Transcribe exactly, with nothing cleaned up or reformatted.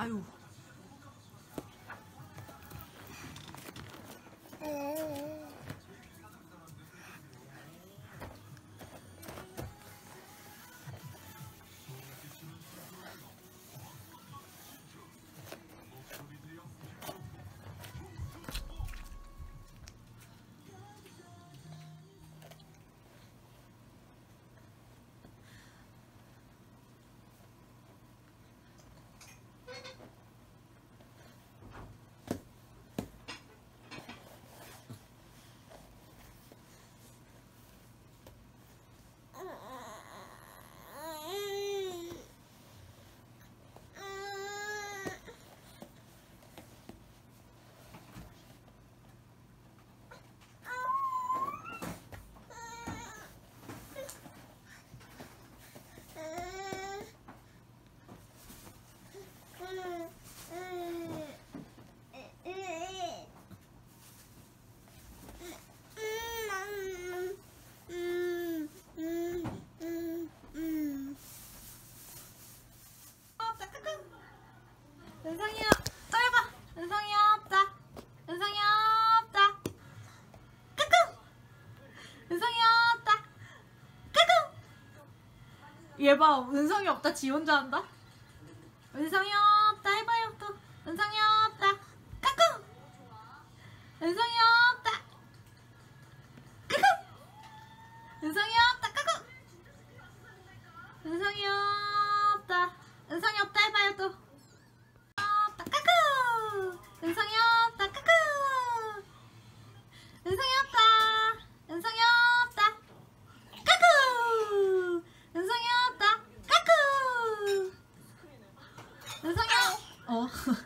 아유. 은성이야, 또 해봐. 은성이야, 없다. 은성이야, 없다. 까꿍. 은성이야, 없다. 까꿍. 얘 봐, 은성이 없다. 지 혼자 한다. 은성이 없다. 해봐요, 또. 은성이 없다. 까꿍. 은성이 없다. 까꿍. 은성이 없다. 까꿍. 은성이 없다. 은성이 없다. 해봐요, 또. 은성이 없다. 까꿍. 은성이 없다. 은성이 없다. 까꿍. 은성이 없다. 까꿍. 은성이 없. 어.